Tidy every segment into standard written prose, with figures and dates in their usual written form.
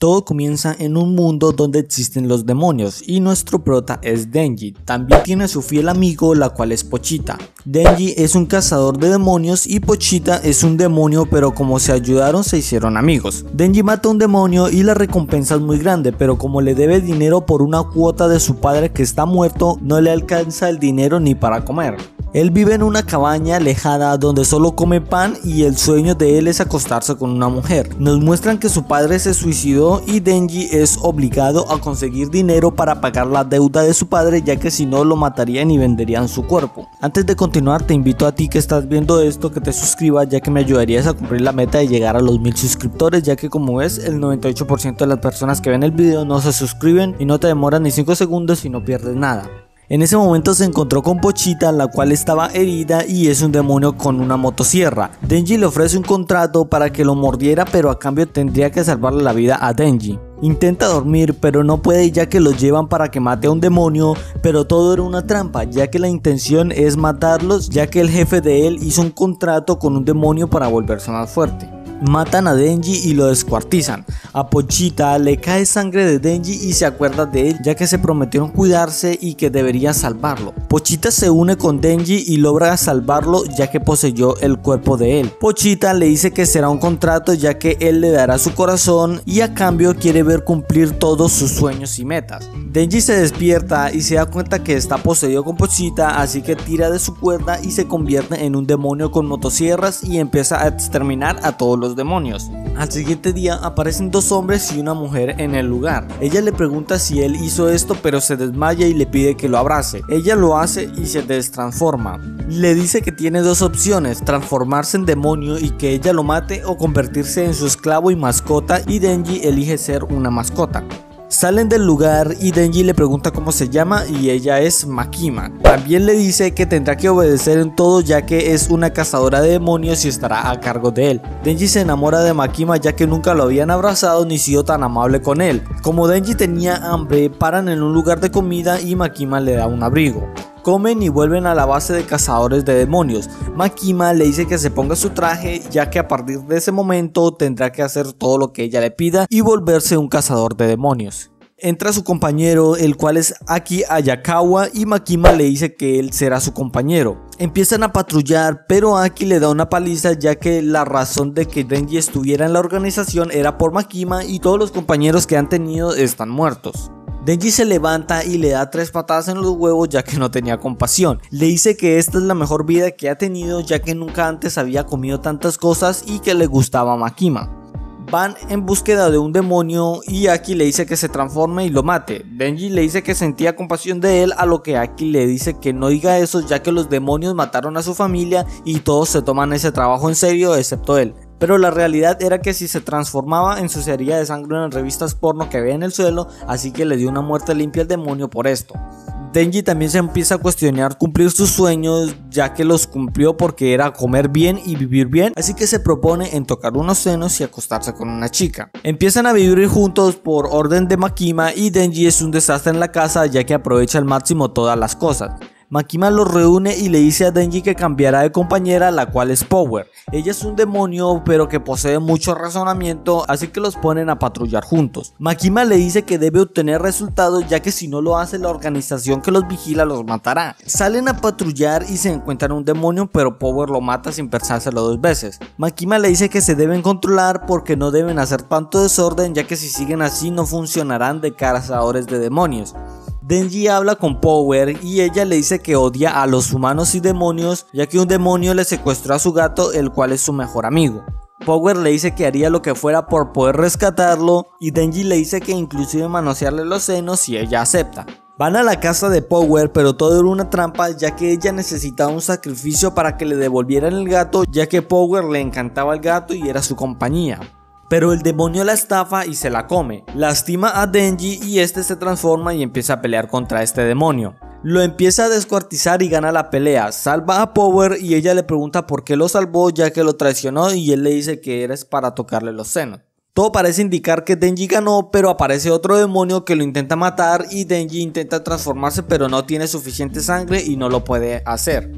Todo comienza en un mundo donde existen los demonios y nuestro prota es Denji. También tiene a su fiel amigo, la cual es Pochita. Denji es un cazador de demonios y Pochita es un demonio, pero como se ayudaron se hicieron amigos. Denji mata a un demonio y la recompensa es muy grande, pero como le debe dinero por una cuota de su padre que está muerto, no le alcanza el dinero ni para comer. Él vive en una cabaña alejada donde solo come pan y el sueño de él es acostarse con una mujer. Nos muestran que su padre se suicidó y Denji es obligado a conseguir dinero para pagar la deuda de su padre, ya que si no lo matarían y venderían su cuerpo. Antes de continuar, te invito a ti que estás viendo esto que te suscribas, ya que me ayudarías a cumplir la meta de llegar a los 1000 suscriptores, ya que como ves el 98% de las personas que ven el video no se suscriben y no te demoran ni 5 segundos y no pierdes nada. En ese momento se encontró con Pochita, la cual estaba herida y es un demonio con una motosierra. Denji le ofrece un contrato para que lo mordiera, pero a cambio tendría que salvarle la vida a Denji. Intenta dormir pero no puede, ya que lo llevan para que mate a un demonio, pero todo era una trampa, ya que la intención es matarlos, ya que el jefe de él hizo un contrato con un demonio para volverse más fuerte. Matan a Denji y lo descuartizan. A Pochita le cae sangre de Denji y se acuerda de él, ya que se prometieron cuidarse y que debería salvarlo. Pochita se une con Denji y logra salvarlo, ya que poseyó el cuerpo de él. Pochita le dice que será un contrato, ya que él le dará su corazón y a cambio quiere ver cumplir todos sus sueños y metas. Denji se despierta y se da cuenta que está poseído con Pochita, así que tira de su cuerda y se convierte en un demonio con motosierras y empieza a exterminar a todos los demonios. Al siguiente día aparecen dos hombres y una mujer en el lugar. Ella le pregunta si él hizo esto, pero se desmaya y le pide que lo abrace. Ella lo hace y se destransforma. Le dice que tiene dos opciones: transformarse en demonio y que ella lo mate, o convertirse en su esclavo y mascota, y Denji elige ser una mascota. Salen del lugar y Denji le pregunta cómo se llama y ella es Makima. También le dice que tendrá que obedecer en todo, ya que es una cazadora de demonios y estará a cargo de él. Denji se enamora de Makima, ya que nunca lo habían abrazado ni sido tan amable con él. Como Denji tenía hambre, paran en un lugar de comida y Makima le da un abrigo. Comen y vuelven a la base de cazadores de demonios. Makima le dice que se ponga su traje, ya que a partir de ese momento tendrá que hacer todo lo que ella le pida y volverse un cazador de demonios. Entra su compañero, el cual es Aki Ayakawa, y Makima le dice que él será su compañero. Empiezan a patrullar, pero Aki le da una paliza, ya que la razón de que Denji estuviera en la organización era por Makima y todos los compañeros que han tenido están muertos. Denji se levanta y le da 3 patadas en los huevos, ya que no tenía compasión. Le dice que esta es la mejor vida que ha tenido, ya que nunca antes había comido tantas cosas y que le gustaba Makima. Van en búsqueda de un demonio y Aki le dice que se transforme y lo mate. Denji le dice que sentía compasión de él, a lo que Aki le dice que no diga eso, ya que los demonios mataron a su familia y todos se toman ese trabajo en serio excepto él. Pero la realidad era que si se transformaba ensuciaría de sangre en las revistas porno que ve en el suelo, así que le dio una muerte limpia al demonio por esto. Denji también se empieza a cuestionar cumplir sus sueños, ya que los cumplió porque era comer bien y vivir bien, así que se propone en tocar unos senos y acostarse con una chica. Empiezan a vivir juntos por orden de Makima y Denji es un desastre en la casa, ya que aprovecha al máximo todas las cosas. Makima los reúne y le dice a Denji que cambiará de compañera, la cual es Power. Ella es un demonio pero que posee mucho razonamiento, así que los ponen a patrullar juntos. Makima le dice que debe obtener resultados, ya que si no lo hace la organización que los vigila los matará. Salen a patrullar y se encuentran un demonio, pero Power lo mata sin pensárselo 2 veces. Makima le dice que se deben controlar porque no deben hacer tanto desorden, ya que si siguen así no funcionarán de cazadores de demonios. Denji habla con Power y ella le dice que odia a los humanos y demonios, ya que un demonio le secuestró a su gato, el cual es su mejor amigo. Power le dice que haría lo que fuera por poder rescatarlo y Denji le dice que inclusive manosearle los senos y ella acepta. Van a la casa de Power, pero todo era una trampa, ya que ella necesitaba un sacrificio para que le devolvieran el gato, ya que Power le encantaba el gato y era su compañía. Pero el demonio la estafa y se la come. Lastima a Denji y este se transforma y empieza a pelear contra este demonio. Lo empieza a descuartizar y gana la pelea. Salva a Power y ella le pregunta por qué lo salvó, ya que lo traicionó, y él le dice que era para tocarle los senos. Todo parece indicar que Denji ganó, pero aparece otro demonio que lo intenta matar y Denji intenta transformarse, pero no tiene suficiente sangre y no lo puede hacer.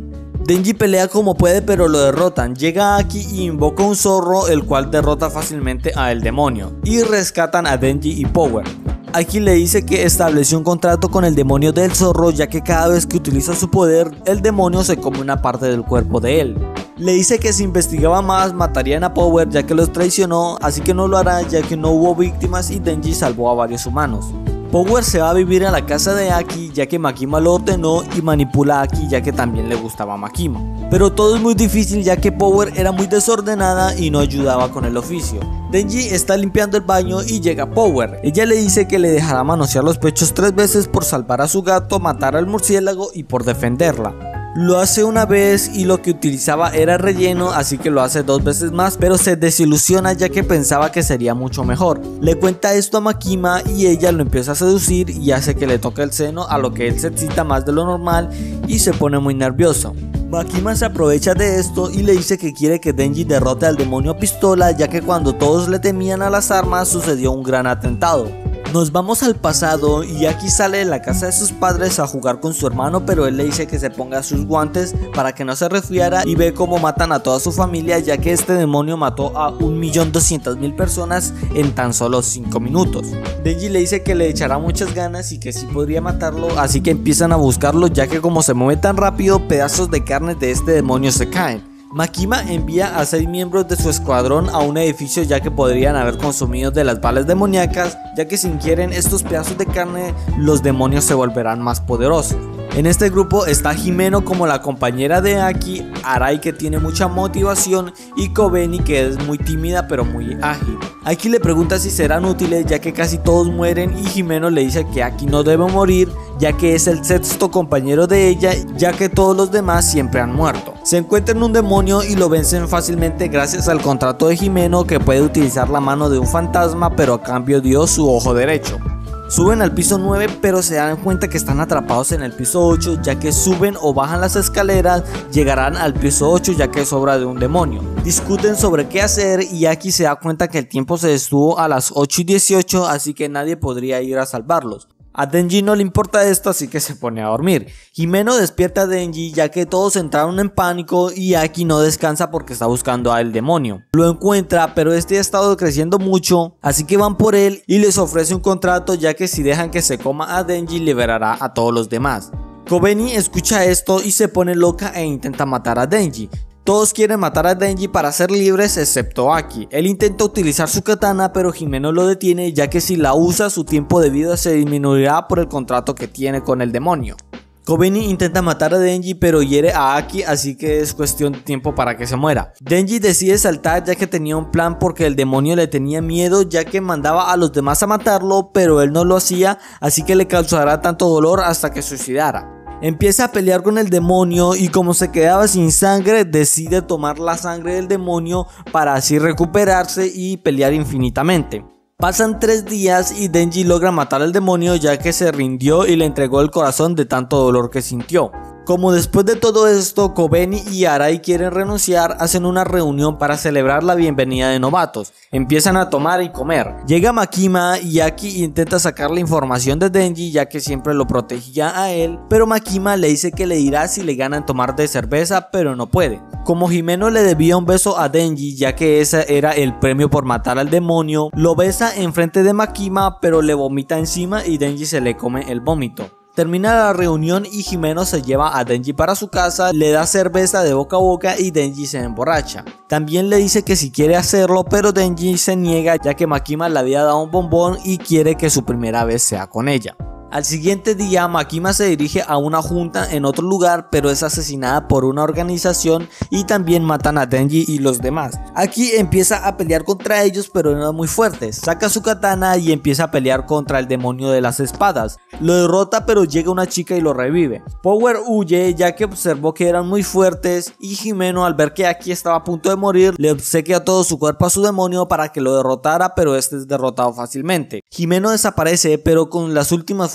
Denji pelea como puede pero lo derrotan. Llega Aki y invoca un zorro, el cual derrota fácilmente a el demonio y rescatan a Denji y Power. Aki le dice que estableció un contrato con el demonio del zorro, ya que cada vez que utiliza su poder, el demonio se come una parte del cuerpo de él. Le dice que si investigaba más matarían a Power ya que los traicionó, así que no lo hará ya que no hubo víctimas y Denji salvó a varios humanos. Power se va a vivir a la casa de Aki ya que Makima lo ordenó y manipula a Aki ya que también le gustaba a Makima. Pero todo es muy difícil ya que Power era muy desordenada y no ayudaba con el oficio. Denji está limpiando el baño y llega Power. Ella le dice que le dejará manosear los pechos 3 veces por salvar a su gato, matar al murciélago y por defenderla. Lo hace una vez y lo que utilizaba era relleno, así que lo hace 2 veces más, pero se desilusiona ya que pensaba que sería mucho mejor. Le cuenta esto a Makima y ella lo empieza a seducir y hace que le toque el seno, a lo que él se excita más de lo normal y se pone muy nervioso. Makima se aprovecha de esto y le dice que quiere que Denji derrote al demonio pistola, ya que cuando todos le temían a las armas sucedió un gran atentado. Nos vamos al pasado y Aki sale de la casa de sus padres a jugar con su hermano, pero él le dice que se ponga sus guantes para que no se resfriara y ve cómo matan a toda su familia, ya que este demonio mató a 1.200.000 personas en tan solo 5 minutos. Denji le dice que le echará muchas ganas y que sí podría matarlo, así que empiezan a buscarlo, ya que como se mueve tan rápido, pedazos de carne de este demonio se caen. Makima envía a 6 miembros de su escuadrón a un edificio ya que podrían haber consumido de las balas demoníacas, ya que si ingieren estos pedazos de carne los demonios se volverán más poderosos. En este grupo está Himeno como la compañera de Aki, Arai que tiene mucha motivación y Kobeni que es muy tímida pero muy ágil. Aki le pregunta si serán útiles ya que casi todos mueren y Himeno le dice que Aki no debe morir ya que es el 6º compañero de ella, ya que todos los demás siempre han muerto. Se encuentran un demonio y lo vencen fácilmente gracias al contrato de Himeno, que puede utilizar la mano de un fantasma pero a cambio dio su ojo derecho. Suben al piso 9 pero se dan cuenta que están atrapados en el piso 8, ya que suben o bajan las escaleras llegarán al piso 8 ya que es obra de un demonio. Discuten sobre qué hacer y Aki se da cuenta que el tiempo se detuvo a las 8:18, así que nadie podría ir a salvarlos. A Denji no le importa esto, así que se pone a dormir. Himeno despierta a Denji ya que todos entraron en pánico y Aki no descansa porque está buscando al demonio. Lo encuentra, pero este ha estado creciendo mucho, así que van por él y les ofrece un contrato ya que si dejan que se coma a Denji liberará a todos los demás. Kobeni escucha esto y se pone loca e intenta matar a Denji. Todos quieren matar a Denji para ser libres excepto Aki. Él intenta utilizar su katana pero Himeno lo detiene ya que si la usa su tiempo de vida se disminuirá por el contrato que tiene con el demonio. Kobeni intenta matar a Denji pero hiere a Aki, así que es cuestión de tiempo para que se muera. Denji decide saltar ya que tenía un plan porque el demonio le tenía miedo ya que mandaba a los demás a matarlo pero él no lo hacía, así que le causará tanto dolor hasta que suicidara. Empieza a pelear con el demonio y como se quedaba sin sangre decide tomar la sangre del demonio para así recuperarse y pelear infinitamente. Pasan 3 días y Denji logra matar al demonio ya que se rindió y le entregó el corazón de tanto dolor que sintió. Como después de todo esto Kobeni y Arai quieren renunciar, hacen una reunión para celebrar la bienvenida de novatos. Empiezan a tomar y comer. Llega Makima y Aki intenta sacar la información de Denji ya que siempre lo protegía a él, pero Makima le dice que le dirá si le ganan tomar de cerveza, pero no puede. Como Himeno le debía un beso a Denji ya que ese era el premio por matar al demonio, lo besa enfrente de Makima pero le vomita encima y Denji se le come el vómito. Termina la reunión y Himeno se lleva a Denji para su casa, le da cerveza de boca a boca y Denji se emborracha. También le dice que si quiere hacerlo, pero Denji se niega ya que Makima le había dado un bombón y quiere que su primera vez sea con ella. Al siguiente día Makima se dirige a una junta en otro lugar pero es asesinada por una organización y también matan a Denji y los demás. Aquí empieza a pelear contra ellos pero no muy fuertes, saca su katana y empieza a pelear contra el demonio de las espadas. Lo derrota pero llega una chica y lo revive. Power huye ya que observó que eran muy fuertes y Himeno al ver que Aki estaba a punto de morir le obsequia todo su cuerpo a su demonio para que lo derrotara pero este es derrotado fácilmente. Himeno desaparece pero con las últimas fuerzas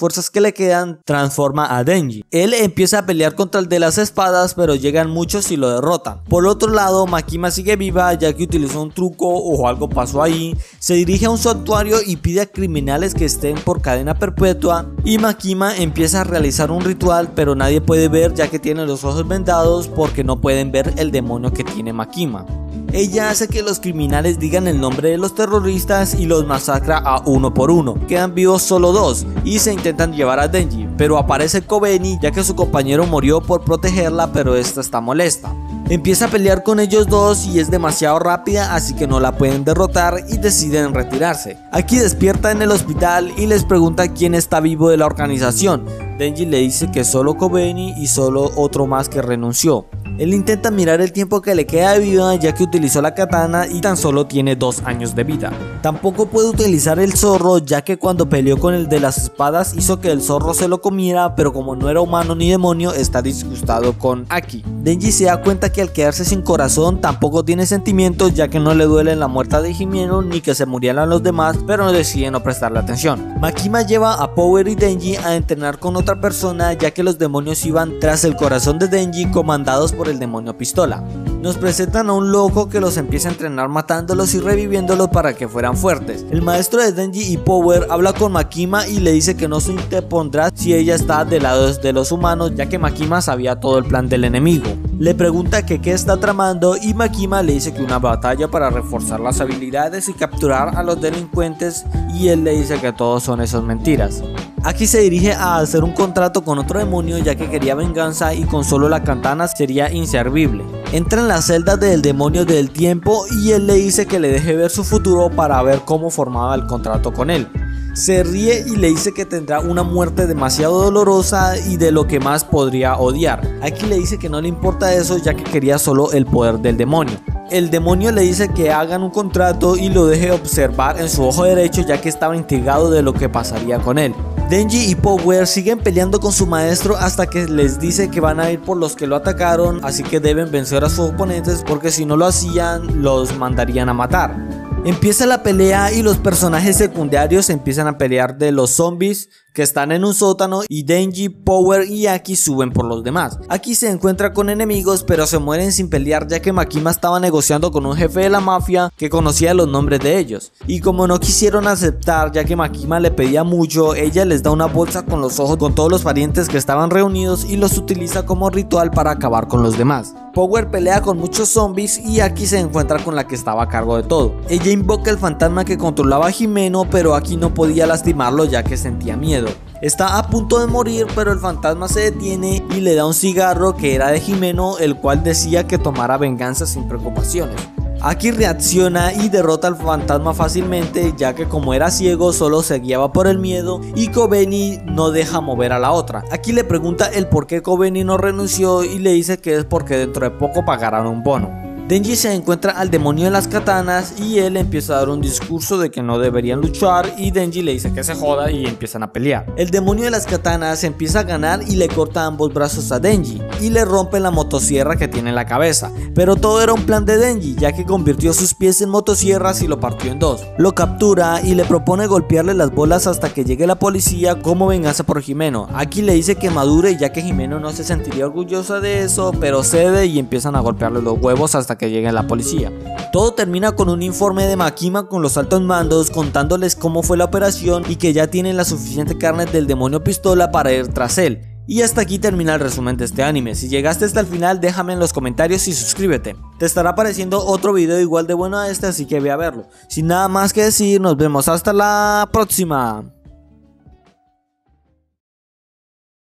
fuerzas que le quedan, transforma a Denji. Él empieza a pelear contra el de las espadas, pero llegan muchos y lo derrotan. Por otro lado, Makima sigue viva ya que utilizó un truco o algo pasó ahí. Se dirige a un santuario y pide a criminales que estén por cadena perpetua, y Makima empieza a realizar un ritual, pero nadie puede ver ya que tiene los ojos vendados porque no pueden ver el demonio que tiene Makima. Ella hace que los criminales digan el nombre de los terroristas y los masacra a uno por uno. Quedan vivos solo 2 y se intentan llevar a Denji, pero aparece Kobeni ya que su compañero murió por protegerla, pero esta está molesta. Empieza a pelear con ellos dos y es demasiado rápida, así que no la pueden derrotar y deciden retirarse. Aquí despierta en el hospital y les pregunta quién está vivo de la organización. Denji le dice que solo Kobeni y solo otro más que renunció. Él intenta mirar el tiempo que le queda de vida ya que utilizó la katana y tan solo tiene 2 años de vida. Tampoco puede utilizar el zorro ya que cuando peleó con el de las espadas hizo que el zorro se lo comiera, pero como no era humano ni demonio está disgustado con Aki. Denji se da cuenta que al quedarse sin corazón tampoco tiene sentimientos ya que no le duele la muerte de Himeno ni que se murieran los demás, pero decide no prestarle atención. Makima lleva a Power y Denji a entrenar con otra persona ya que los demonios iban tras el corazón de Denji comandados por el demonio pistola. Nos presentan a un loco que los empieza a entrenar matándolos y reviviéndolos para que fueran fuertes. El maestro de Denji y Power habla con Makima y le dice que no se interpondrá si ella está del lado de los humanos ya que Makima sabía todo el plan del enemigo. Le pregunta que qué está tramando y Makima le dice que una batalla para reforzar las habilidades y capturar a los delincuentes, y él le dice que todos son esas mentiras. Aquí se dirige a hacer un contrato con otro demonio ya que quería venganza y con solo la katana sería inservible. Entra en la celda del demonio del tiempo y él le dice que le deje ver su futuro para ver cómo formaba el contrato con él. Se ríe y le dice que tendrá una muerte demasiado dolorosa y de lo que más podría odiar. Aquí le dice que no le importa eso ya que quería solo el poder del demonio. El demonio le dice que hagan un contrato y lo deje observar en su ojo derecho ya que estaba intrigado de lo que pasaría con él. Denji y Power siguen peleando con su maestro hasta que les dice que van a ir por los que lo atacaron, así que deben vencer a sus oponentes porque si no lo hacían los mandarían a matar. Empieza la pelea y los personajes secundarios empiezan a pelear de los zombies que están en un sótano y Denji, Power y Aki suben por los demás. Aquí se encuentra con enemigos pero se mueren sin pelear ya que Makima estaba negociando con un jefe de la mafia que conocía los nombres de ellos, y como no quisieron aceptar ya que Makima le pedía mucho, ella les da una bolsa con los ojos con todos los parientes que estaban reunidos y los utiliza como ritual para acabar con los demás. Power pelea con muchos zombies y Aki se encuentra con la que estaba a cargo de todo. Ella invoca el fantasma que controlaba a Himeno, pero Aki no podía lastimarlo ya que sentía miedo. Está a punto de morir, pero el fantasma se detiene y le da un cigarro que era de Himeno, el cual decía que tomara venganza sin preocupaciones. Aki reacciona y derrota al fantasma fácilmente ya que como era ciego solo se guiaba por el miedo y Kobeni no deja mover a la otra. Aquí le pregunta el por qué Kobeni no renunció y le dice que es porque dentro de poco pagarán un bono. Denji se encuentra al demonio de las katanas y él empieza a dar un discurso de que no deberían luchar y Denji le dice que se joda y empiezan a pelear. El demonio de las katanas empieza a ganar y le corta ambos brazos a Denji y le rompe la motosierra que tiene en la cabeza, pero todo era un plan de Denji ya que convirtió sus pies en motosierras y lo partió en 2. Lo captura y le propone golpearle las bolas hasta que llegue la policía como venganza por Himeno. Aquí le dice que madure ya que Himeno no se sentiría orgullosa de eso, pero cede y empiezan a golpearle los huevos hasta que llegue la policía. Todo termina con un informe de Makima con los altos mandos contándoles cómo fue la operación y que ya tienen la suficiente carne del demonio pistola para ir tras él. Y hasta aquí termina el resumen de este anime. Si llegaste hasta el final, déjame en los comentarios y suscríbete. Te estará apareciendo otro video igual de bueno a este, así que ve a verlo. Sin nada más que decir, nos vemos hasta la próxima.